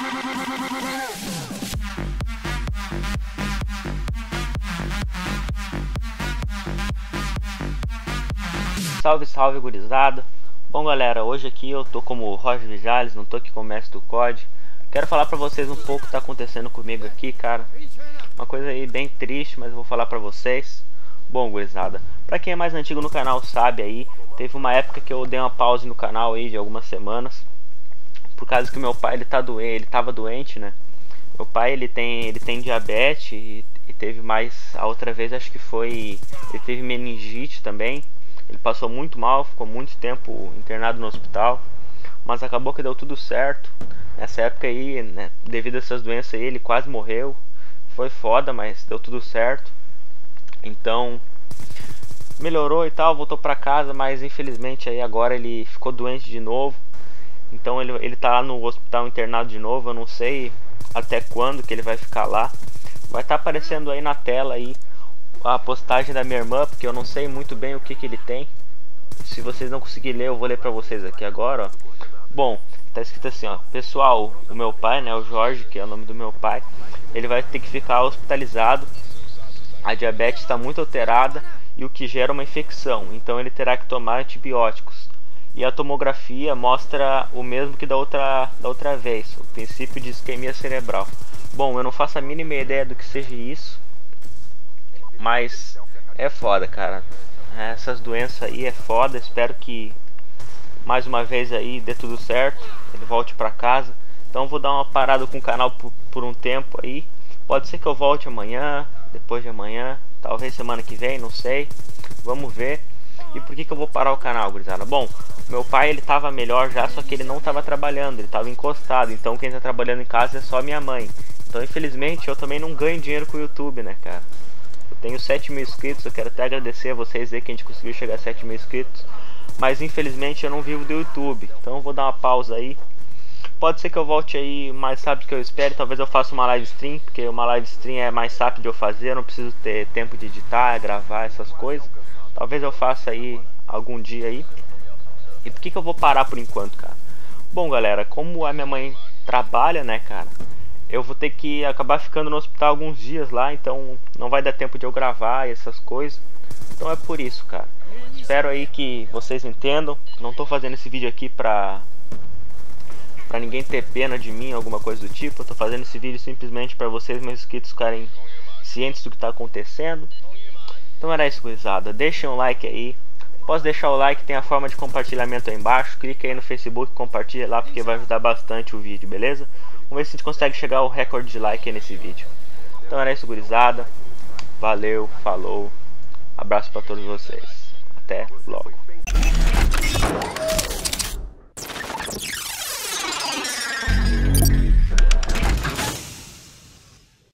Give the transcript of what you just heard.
Salve, salve, gurizada. Bom, galera, hoje aqui eu tô como Roger Vijales, não tô aqui como mestre do COD. Quero falar pra vocês um pouco o que tá acontecendo comigo aqui, cara. Uma coisa aí bem triste, mas eu vou falar pra vocês. Bom, gurizada, pra quem é mais antigo no canal sabe aí, teve uma época que eu dei uma pausa no canal aí de algumas semanas, por causa que meu pai ele tava doente, né? Meu pai ele tem diabetes e teve mais a outra vez, acho que foi, ele teve meningite também. Ele passou muito mal, ficou muito tempo internado no hospital, mas acabou que deu tudo certo. Nessa época aí, né, devido a essas doenças aí, ele quase morreu. Foi foda, mas deu tudo certo. Então, melhorou e tal, voltou pra casa, mas infelizmente aí agora ele ficou doente de novo. Então ele tá lá no hospital internado de novo, eu não sei até quando que ele vai ficar lá. Vai estar aparecendo aí na tela aí a postagem da minha irmã, porque eu não sei muito bem o que ele tem. Se vocês não conseguirem ler, eu vou ler pra vocês aqui agora, ó. Bom, tá escrito assim, ó: pessoal, o meu pai, né, o Jorge, que é o nome do meu pai, ele vai ter que ficar hospitalizado. A diabetes está muito alterada e o que gera uma infecção, então ele terá que tomar antibióticos. E a tomografia mostra o mesmo que da outra vez, o princípio de isquemia cerebral. Bom, eu não faço a mínima ideia do que seja isso, mas é foda, cara. Essas doenças aí é foda. Espero que mais uma vez aí dê tudo certo, ele volte pra casa. Então vou dar uma parada com o canal por um tempo aí. Pode ser que eu volte amanhã, depois de amanhã, talvez semana que vem, não sei. Vamos ver. E por que eu vou parar o canal, gurizada? Bom, meu pai ele tava melhor já, só que ele não tava trabalhando, ele tava encostado. Então quem tá trabalhando em casa é só minha mãe. Então infelizmente eu também não ganho dinheiro com o YouTube, né, cara? Eu tenho 7 mil inscritos, eu quero até agradecer a vocês aí que a gente conseguiu chegar a 7 mil inscritos. Mas infelizmente eu não vivo do YouTube, então eu vou dar uma pausa aí. Pode ser que eu volte aí mais rápido que eu espero. Talvez eu faça uma live stream, porque uma live stream é mais rápido de eu fazer. Eu não preciso ter tempo de editar, gravar essas coisas. Talvez eu faça aí algum dia aí. E por que eu vou parar por enquanto, cara? Bom, galera, como a minha mãe trabalha, né, cara, eu vou ter que acabar ficando no hospital alguns dias lá, então não vai dar tempo de eu gravar essas coisas. Então é por isso, cara. Espero aí que vocês entendam. Não tô fazendo esse vídeo aqui pra ninguém ter pena de mim, alguma coisa do tipo. Eu tô fazendo esse vídeo simplesmente pra vocês, meus inscritos, ficarem cientes do que tá acontecendo. Então era isso, gurizada. Deixem um like aí. Posso deixar o like, tem a forma de compartilhamento aí embaixo. Clica aí no Facebook, compartilha lá, porque vai ajudar bastante o vídeo, beleza? Vamos ver se a gente consegue chegar ao recorde de like aí nesse vídeo. Então era isso, gurizada. Valeu, falou. Abraço pra todos vocês. Até logo.